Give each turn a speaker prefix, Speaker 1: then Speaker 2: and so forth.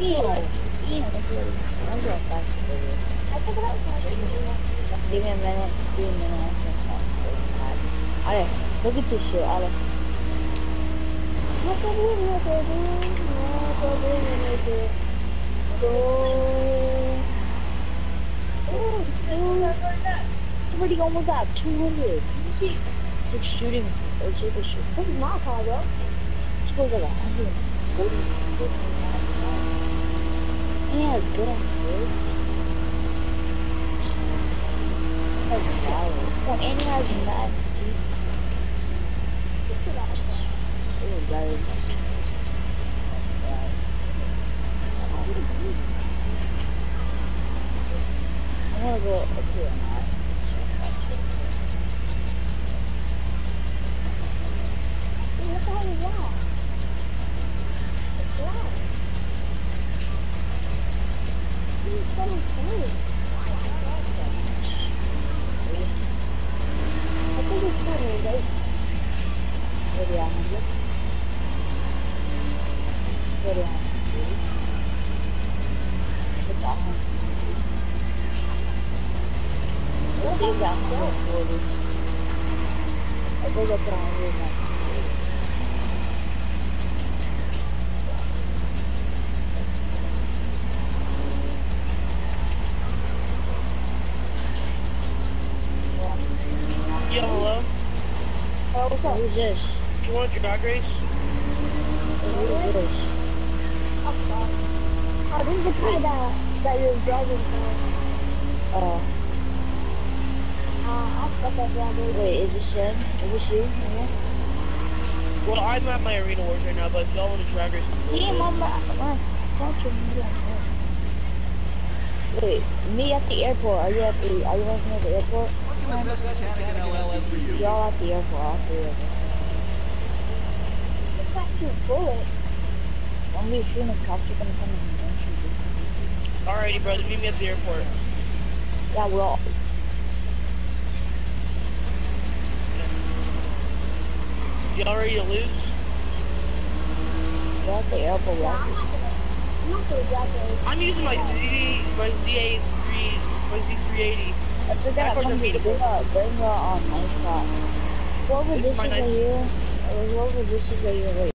Speaker 1: Ian, I'm going back to the Give me a minute, give me a minute. Alright, look at this shit, Alright. Somebody almost got 200. It's shooting, or it's a shoot. This is my car, bro. It's supposed to be 100. Yeah, it's good on food. Oh, and he has mad teeth. Oh, guys. I'm gonna go up here now. What the hell is that? It's loud. He's so cool. I think it's funny, right? What do you have? What do you have? What's that one? What is that one? I think that's what I'm doing now.
Speaker 2: Yo, hello?
Speaker 1: Oh, what's up? Who's this?
Speaker 2: You want your drag race?
Speaker 1: Who is this?
Speaker 3: Oh, this is the guy that you're driving for. I'll stop that drag race.
Speaker 1: Wait, is this him? Is this you? Yeah.
Speaker 2: Well, I'm at my arena wars right now, but if y'all want a drag race,
Speaker 1: Yeah, Mama. Wait, me at the airport. Are you working at the airport? Y'all at the airport, all three of us.
Speaker 3: It's actually a bullet.
Speaker 1: When we shooting the cops are gonna come and shoot you.
Speaker 2: alrighty, brother, meet me at the airport.
Speaker 1: Yeah, we're all.
Speaker 2: Y'all ready to lose?
Speaker 1: We're at the airport,
Speaker 3: Yeah,
Speaker 1: right?
Speaker 3: I'm not gonna drag race.
Speaker 2: I'm using my Z380.
Speaker 1: I forgot
Speaker 2: Backwards
Speaker 1: to
Speaker 2: are
Speaker 1: bring
Speaker 2: beatable.
Speaker 1: her on my shot. Whoever
Speaker 2: This
Speaker 1: this
Speaker 2: is
Speaker 1: is
Speaker 2: my
Speaker 1: right
Speaker 2: nice-
Speaker 1: here, or whoever this is right here, wait.